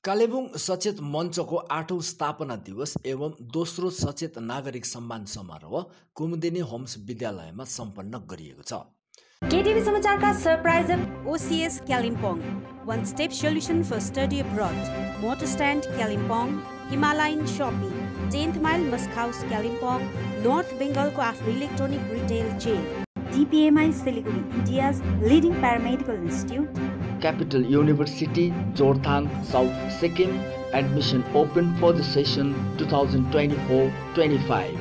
कालेबुङ सचेत मञ्चको 8औं स्थापना दिवस एवं दोस्रो सचेत नागरिक सम्मान समारोह कुमुदिनी होम्स विद्यालयमा सम्पन्न गरिएको छ। केटिभी समाचारका सरप्राइजर OCS Kalimpong, one step solution for study abroad, motor stand Kalimpong, Himalayan Shopping, 10th mile Musk House Kalimpong, North Bengalको आफ्नो electronic retail chain, DPMI Siliguri, India's leading paramedical institute, Capital University, Jorthang, South Sikkim. Admission open for the session 2024-25.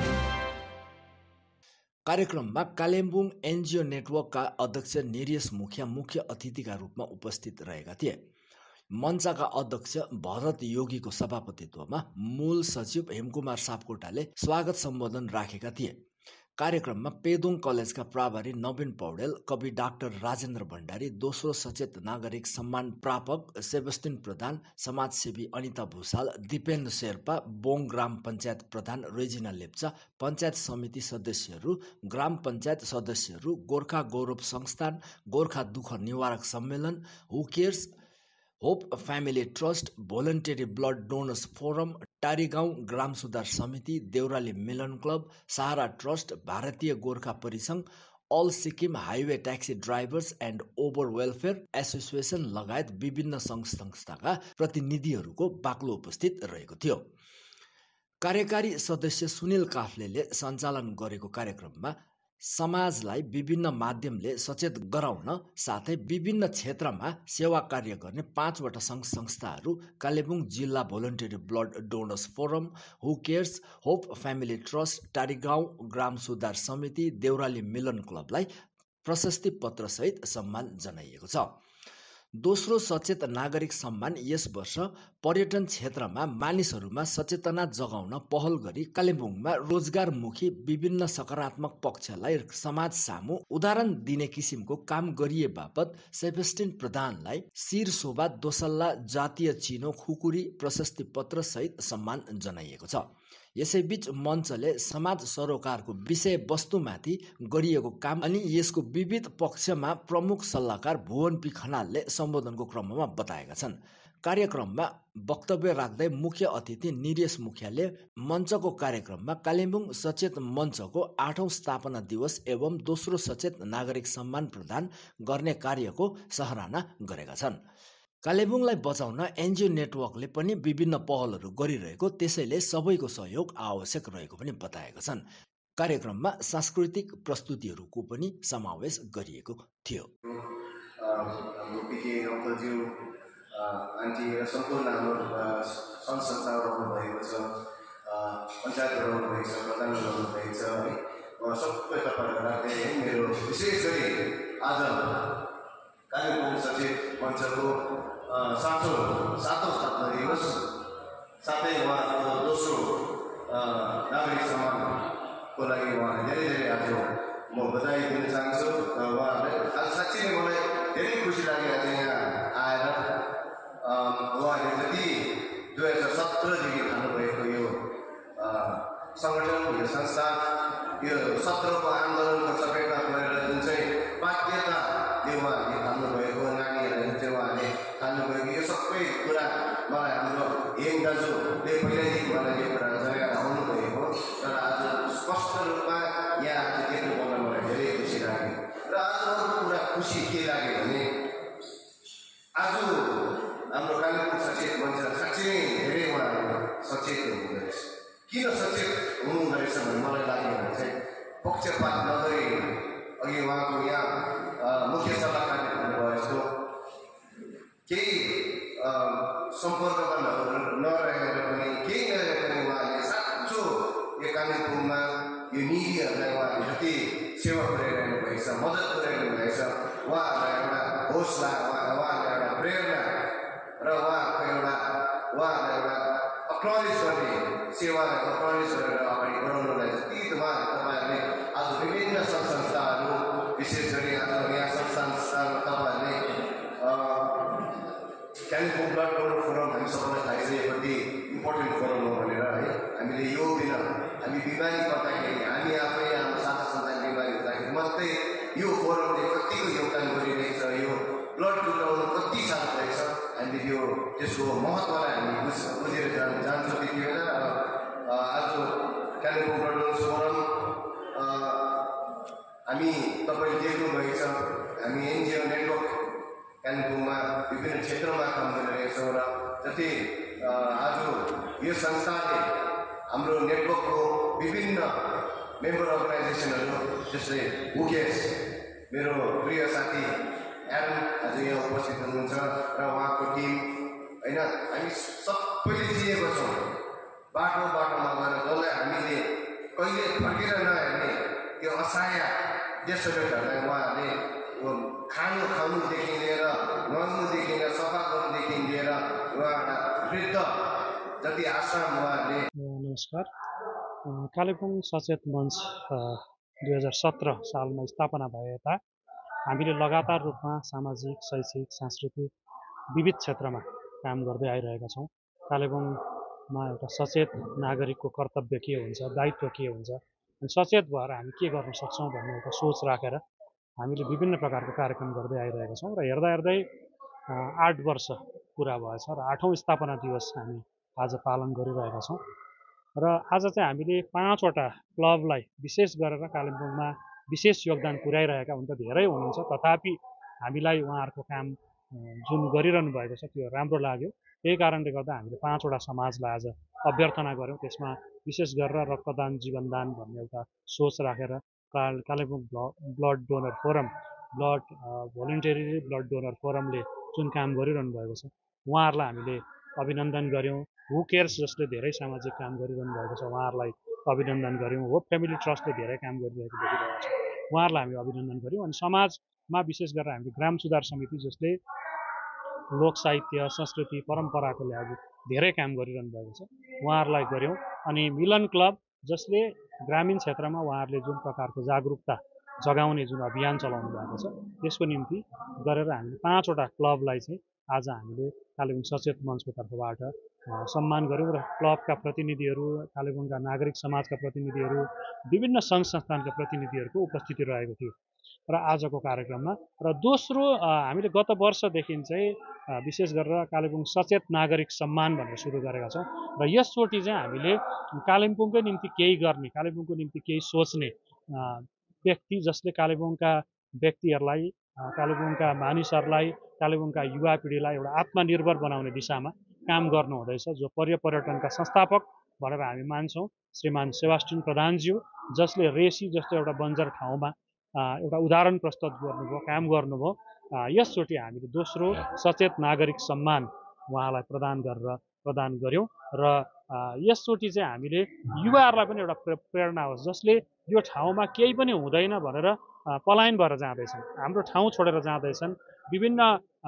कार्यक्रममा Kalimpong NGO नेटवर्कका अध्यक्ष निरेश मुखिया मुख्य अतिथिका रूपमा उपस्थित रहेका थिए। मञ्चका अध्यक्ष भरत योगीको सभापतित्वमा मूल सचिव हेमकुमार सापकोटाले स्वागत सम्बोधन राखेका थिए। कार्यक्रममा पेदोङ कलेजका प्रभारी नवीन पौडेल, कवि डाक्टर राजेन्द्र भण्डारी, दोस्रो सचेत नागरिक सम्मान प्रापक सेबस्टिन प्रधान, समाजसेवी अनिता भूषाल, दिपेन्द्र शेर्पा, बोङ ग्राम पञ्चायत प्रधान रेजिना लेप्चा, पञ्चायत समिति सदस्यहरू, ग्राम पञ्चायत सदस्यहरू, गोर्खा गौरव संस्थान, गोर्खा दुःख निवारक सम्मेलन, who cares, hope family trust, voluntary blood donors forum, Tarigaon ग्राम सुधार समिति, देउराली मिलन क्लब, सहारा ट्रस्ट, भारतीय गोर्खा परिसङ्घ, all Sikkim highway taxi drivers and over welfare association लगायत विभिन्न सङ्घ संस्थाका प्रतिनिधिहरूको बाक्लो उपस्थित रहेको थियो। कार्यकारी सदस्य सुनिल काफ्लेले सञ्चालन गरेको कार्यक्रममा समाजलाई विभिन्न माध्यमले सचेत गराउन साथै विभिन्न क्षेत्रमा सेवा कार्य गर्ने 5वटा सङ्घ संस्थाहरू, कालेबुङ जिल्ला voluntary blood donors forum, who cares, hope family trust, Tarigaon ग्राम सुधार समिति, देउराली मिलन क्लबलाई प्रशस्ति पत्रसहित सम्मान जनाइएको छ। दोस्रो सचेत नागरिक सम्मान यस वर्ष पर्यटन क्षेत्रमा मानिसहरूमा सचेतना जगाउन पहल गरी कालिम्पोङमा रोजगारमुखी विभिन्न सकारात्मक पक्षलाई समाज सामु उदाहरण दिने किसिमको काम गरिए बापत सेबस्टिन प्रधानलाई शिर शोभा दोसल्ला जातीय चिनो खुकुरी प्रशस्ति पत्र सहित सम्मान जनाइएको छ। यसैबीच मञ्चले समाज सरोकारको विषय वस्तुमाथि गरिएको काम अनि यसको विविध पक्षमा प्रमुख सल्लाहकार भुवन पी खनालले सम्बोधनको क्रममा बताएका छन्। कार्यक्रममा वक्तव्य राख्दै मुख्य अतिथि निरेश मुखियाले मञ्चको कार्यक्रममा कालिम्पोङ सचेत मञ्चको 8औं स्थापना दिवस एवं दोस्रो सचेत नागरिक सम्मान प्रदान गर्ने कार्यको सराहना गरेका छन्। कालेबुङलाई बचाउन एनजिओ नेटवर्कले पनि विभिन्न पहलहरू गरिरहेको, त्यसैले सबैको सहयोग आवश्यक रहेको पनि बताएका छन्। कार्यक्रममा सांस्कृतिक प्रस्तुतिहरूको पनि समावेश गरिएको थियो। कालिम्पोङ सचेत मञ्चको सातौं स्थापना दिवस साथै उहाँको दोस्रो नागरिक सम्मानको लागि उहाँलाई धेरै आज म बधाई दिन चाहन्छु। उहाँहरूलाई आज साँच्चै नै मलाई धेरै खुसी लाग्यो आज यहाँ आएर। उहाँले जति 2017देखि थाल्नुभएको यो सङ्गठन, यो संस्था, यो 17को आन्दोलनको चपेटमा परेर जुन चाहिँ बाध्यताले उहाँहरूले थाल्नुभएको, नानीहरूलाई जुन चाहिँ उहाँले थाल्नुभएको, यो सबै कुरा मलाई हाम्रो हेम दाजुले पहिल्यैदेखि मलाई यो कुरा जगाएर आउनुभएको, तर आज स्पष्ट रूपमा यहाँ आज देख्नु पाउन मलाई धेरै खुसी लाग्यो। र आज अर्को कुरा खुसी के लाग्यो भने आज हाम्रो कालिम्पोङ सचेत मञ्च साँच्चै नै धेरै उहाँहरू सचेत हुनुहुँदो रहेछ। किन सचेत हुनुहुँदो रहेछ भन्ने मलाई लाग्यो भने चाहिँ पक्षपात नगरी अघि उहाँको यहाँ मुख्य सल्लाहकारले भन्नुभयो जस्तो केही सम्पर्कमा नरहेर पनि केही नरहेर पनि उहाँले साँचो यो कालिम्पोङमा यो निरीहरूलाई उहाँले जति सेवा पुर्याइरहनु भएको छ, मद्दत पुर्याइरहनु भएको छ, उहाँहरूलाई एउटा हौसला, उहाँहरूलाई एउटा प्रेरणा र उहाँहरूलाई एउटा अक्नोलेज गर्ने सेवालाई अक्नोलेज गरेर अगाडि बढाउनलाई जति तपाईँहरूले आज विभिन्न सङ्घ संस्थाहरू, विशेष गरी आज यहाँ सङ्घ संस्थामा तपाईँहरूले कालिम्पोङ ब्लड डोनर फोरम हामी सबैलाई थाहा छ कति इम्पोर्टेन्ट फोरम हो भनेर है। हामीले यो दिन हामी बिमारी पर्दाखेरि, हामी आफै हाम्रो साथी सन्तान बिमारी हुँदाखेरि मात्रै यो फोरमले कतिको योगदान गरिरहेछ, यो ब्लड जुटाउनु कति साह्रो रहेछ। हामीले यो त्यसको महत्त्वलाई हामी बुझेर जान्छौँ त्यति बेला। आज कालिम्पोङ डुवर्स फोरम हामी तपाईँले देख्नुभएको छ, हामी एनजिओ नेटवर्क कालिम्पोङमा विभिन्न क्षेत्रमा काम गरिरहेका छौँ र जति आज यो संस्थाले हाम्रो नेटवर्कको विभिन्न मेम्बर अर्गनाइजेसनहरू जस्तै मुकेश, मेरो प्रिय साथी एरन आज यहाँ उपस्थित हुनुहुन्छ र उहाँको टिम होइन, हामी सबैले चिनेको छौँ। बाटोमा गएर जसलाई हामीले कहिले फर्केर नहेर्ने त्यो असहाय देशहरूलाई उहाँहरूले खानुदेखि लिएर नुहाउनुदेखि लिएर सफा गर्नुदेखि लिएर उहाँहरूलाई वृद्ध जति आश्रम उहाँहरूले। नमस्कार। कालिम्पोङ सचेत मञ्च 2017 सालमा स्थापना भए यता हामीले लगातार रूपमा सामाजिक, शैक्षिक, सांस्कृतिक विविध क्षेत्रमा काम गर्दै आइरहेका छौँ। कालिम्पोङमा एउटा सचेत नागरिकको कर्तव्य के हुन्छ, दायित्व के हुन्छ, अनि सचेत भएर हामी के गर्न सक्छौँ भन्ने एउटा सोच राखेर हामीले विभिन्न प्रकारको कार्यक्रम गर्दै आइरहेका छौँ र हेर्दा हेर्दै 8 वर्ष पुरा भएछ र 8औं स्थापना दिवस हामी आज पालन गरिरहेका छौँ। र आज चाहिँ हामीले 5वटा क्लबलाई विशेष गरेर कालिम्पोङमा विशेष योगदान पुर्याइरहेका हुन त धेरै हुनुहुन्छ, तथापि हामीलाई उहाँहरूको काम जुन गरिरहनु भएको छ त्यो राम्रो लाग्यो। त्यही कारणले गर्दा हामीले 5वटा समाजलाई आज अभ्यर्थना गऱ्यौँ। त्यसमा विशेष गरेर रक्तदान जीवनदान भन्ने एउटा सोच राखेर Kalimpong blood donor forum, voluntary blood donor फोरमले जुन काम गरिरहनु भएको छ उहाँहरूलाई हामीले अभिनन्दन गऱ्यौँ। हु केयर्स जसले धेरै सामाजिक काम गरिरहनु भएको छ उहाँहरूलाई अभिनन्दन गऱ्यौँ। होप फ्यामिली ट्रस्टले धेरै काम गरिरहेको देखिरहेको छ, उहाँहरूलाई हामी अभिनन्दन गऱ्यौँ। अनि समाजमा विशेष गरेर हामीले ग्राम सुधार समिति जसले लोक साहित्य, संस्कृति, परम्पराको लागि धेरै काम गरिरहनु भएको छ उहाँहरूलाई गऱ्यौँ। अनि मिलन क्लब जसले ग्रामीण क्षेत्रमा उहाँहरूले जुन प्रकारको जागरुकता जगाउने जुन अभियान चलाउनु भएको छ त्यसको निम्ति गरेर हामीले 5वटा क्लबलाई चाहिँ आज हामीले कालिम्पोङ सचेत मञ्चको तर्फबाट सम्मान गऱ्यौँ र क्लबका प्रतिनिधिहरू, कालिम्पोङका नागरिक समाजका प्रतिनिधिहरू, विभिन्न सङ्घ संस्थानका प्रतिनिधिहरूको उपस्थिति रहेको थियो र आजको कार्यक्रममा। र दोस्रो हामीले गत वर्षदेखि चाहिँ विशेष गरेर कालिम्पोङ सचेत नागरिक सम्मान भनेर सुरु गरेका छौँ र यसचोटि चाहिँ हामीले कालिम्पोङकै निम्ति केही गर्ने, कालिम्पोङको निम्ति केही सोच्ने व्यक्ति जसले कालिम्पोङका व्यक्तिहरूलाई, कालिम्पोङका मानिसहरूलाई, कालिम्पोङका युवा पिँढीलाई एउटा आत्मनिर्भर बनाउने दिशामा काम गर्नु हुँदैछ, जो पर्यटनका संस्थापक भनेर हामी मान्छौँ श्रीमान सेबास्टिन प्रधानज्यू, जसले रेसी जस्तो एउटा बन्जर ठाउँमा एउटा उदाहरण प्रस्तुत गर्नुभयो, काम गर्नुभयो। यसचोटि हामीले दोस्रो सचेत नागरिक सम्मान उहाँलाई प्रदान गऱ्यौँ र यसचोटि चाहिँ हामीले युवाहरूलाई पनि एउटा प्रेरणा होस्, जसले यो ठाउँमा केही पनि हुँदैन भनेर पलायन भएर जाँदैछन्, हाम्रो ठाउँ छोडेर जाँदैछन्, विभिन्न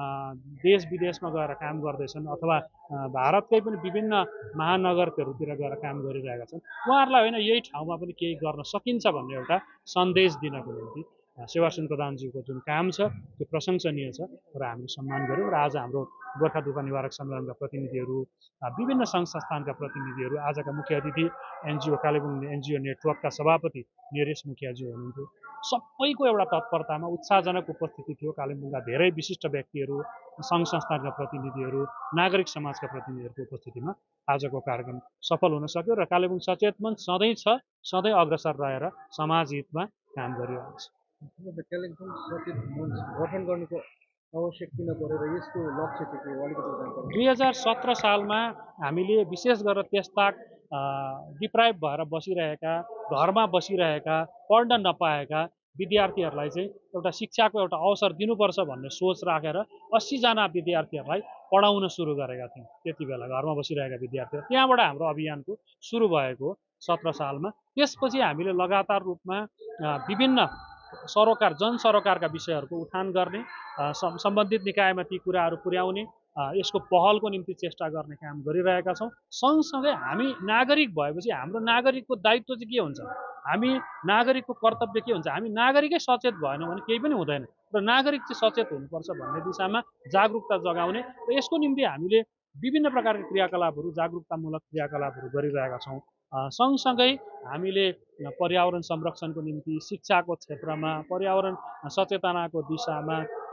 देश विदेशमा गएर काम गर्दैछन् अथवा भारतकै पनि विभिन्न महानगरहरूतिर गएर काम गरिरहेका छन्। उहाँहरूलाई होइन यही ठाउँमा पनि केही गर्न सकिन्छ भन्ने एउटा सन्देश दिनको निम्ति सेबास्टिन प्रधानज्यूको जुन काम छ त्यो प्रशंसनीय छ र हामीले सम्मान गऱ्यौँ। र आज हाम्रो गोर्खा दुःख निवारक सम्मेलनका प्रतिनिधिहरू, विभिन्न सङ्घ संस्थानका प्रतिनिधिहरू, आजका मुख्य अतिथि कालिम्पोङ एनजिओ नेटवर्कका सभापति निरेश मुखियाज्यू हुनुहुन्थ्यो, सबैको एउटा तत्परतामा उत्साहजनक उपस्थिति थियो। कालिम्पोङका धेरै विशिष्ट व्यक्तिहरू, सङ्घ संस्थानका प्रतिनिधिहरू, नागरिक समाजका प्रतिनिधिहरूको उपस्थितिमा आजको कार्यक्रम सफल हुन सक्यो र कालिम्पोङ सचेत मञ्च सधैँ छ, सधैँ अग्रसर रहेर समाज हितमा काम गरिरहेको छ। कालिम्पोङ सचेत मञ्च गठन गर्नुको आवश्यक किन परेर यसको लक्ष्य चाहिँ के हो, अलिकति जानकारी। 2017 सालमा हामीले विशेष गरेर त्यसताक डिप्राइभ भएर बसिरहेका, घरमा बसिरहेका, पढ्न नपाएका विद्यार्थीहरूलाई चाहिँ एउटा शिक्षाको एउटा अवसर दिनुपर्छ भन्ने सोच राखेर 80 जना विद्यार्थीहरूलाई पढाउन सुरु गरेका थियौँ। त्यति बेला घरमा बसिरहेका विद्यार्थीहरू, त्यहाँबाट हाम्रो अभियानको सुरु भएको 17 सालमा। त्यसपछि हामीले लगातार रूपमा विभिन्न जनसरोकारका विषयहरूको उठान गर्ने, सम्बन्धित निकायमा ती कुराहरू पुर्याउने, यसको पहलको निम्ति चेष्टा गर्ने काम गरिरहेका छौँ। सँगसँगै हामी नागरिक भएपछि हाम्रो नागरिकको दायित्व चाहिँ के हुन्छ, हामी नागरिकको कर्तव्य के हुन्छ, हामी नागरिकै सचेत भएनौँ भने केही पनि हुँदैन र नागरिक चाहिँ सचेत हुनुपर्छ भन्ने दिशामा जागरुकता जगाउने र यसको निम्ति हामीले विभिन्न प्रकारका क्रियाकलापहरू, जागरुकतामूलक क्रियाकलापहरू गरिरहेका छौँ। सँगसँगै हामीले पर्यावरण संरक्षणको निम्ति शिक्षाको क्षेत्रमा, पर्यावरण सचेतनाको दिशामा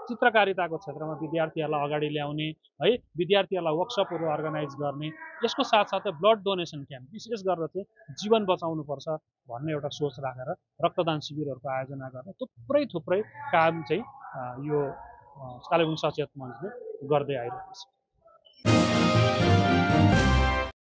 चित्रकारिताको क्षेत्रमा विद्यार्थीहरूलाई अगाडि ल्याउने है, विद्यार्थीहरूलाई वर्कसपहरू अर्गनाइज गर्ने, यसको साथसाथै ब्लड डोनेसन क्याम्प विशेष गरेर चाहिँ जीवन बचाउनुपर्छ भन्ने एउटा सोच राखेर रक्तदान शिविरहरूको आयोजना गर्ने थुप्रै काम चाहिँ यो कालेबुङ सचेत मञ्चले गर्दै आइरहेको छ।